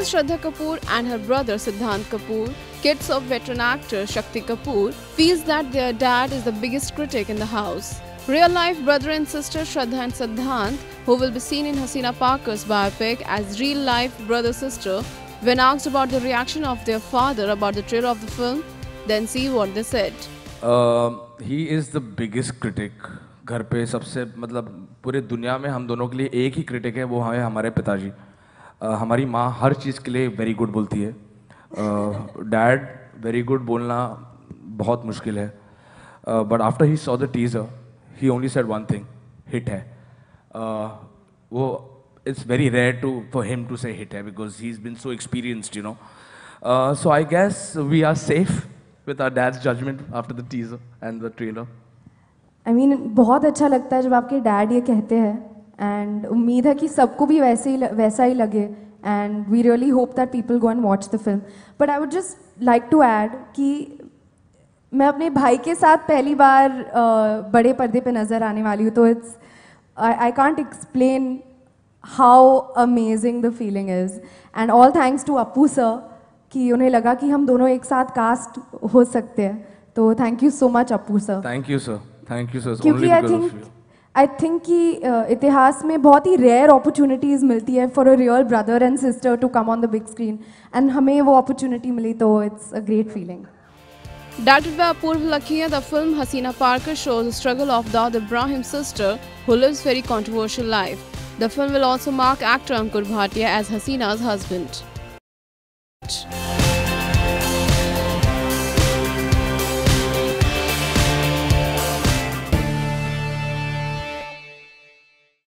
Shraddha Kapoor and her brother Sidhant Kapoor, kids of veteran actor Shakti Kapoor, feels that their dad is the biggest critic in the house. Real-life brother and sister Shraddha and Sidhant, who will be seen in Haseena Parkar's biopic as real-life brother-sister, when asked about the reaction of their father about the trailer of the film, then see what they said. He is the biggest critic. घर पे सबसे मतलब पूरे दुनिया में हम दोनों के लिए एक ही क्रिटिक है, वो है हमारे पिताजी. हमारी माँ हर चीज़ के लिए वेरी गुड बोलती है. डैड वेरी गुड बोलना बहुत मुश्किल है. But after he saw the teaser he only said one thing, hit है. वो it's very rare for him to say hit hai because he's been so experienced, you know. So I guess we are safe with our dad's judgment after the teaser and the trailer. I mean, बहुत अच्छा लगता है जब आपके dad ये कहते हैं, and उम्मीद है कि सबको भी वैसा ही लगे, and we really hope that people go and watch the film. But I would just like to add कि मैं अपने भाई के साथ पहली बार बड़े पर्दे पे नज़र आने वाली हूँ, तो I can't explain how amazing the feeling is, and all thanks to Appu sir कि उन्हें लगा कि हम दोनों एक साथ कास्ट हो सकते हैं. तो thank you so much Appu sir. Thank you sir. Thank you sir. It's क्योंकि only because of you. I think कि इतिहास में बहुत ही rare opportunities मिलती है for a real brother and sister to come on the big screen, and हमें वो opportunity मिली, तो it's a great feeling. Directed by Apurva Lakhiya, the film Haseena Parkar shows the struggle of Daud Ibrahim's sister, who lives very controversial life. The film will also mark actor Ankur Bhatia as Haseena's husband.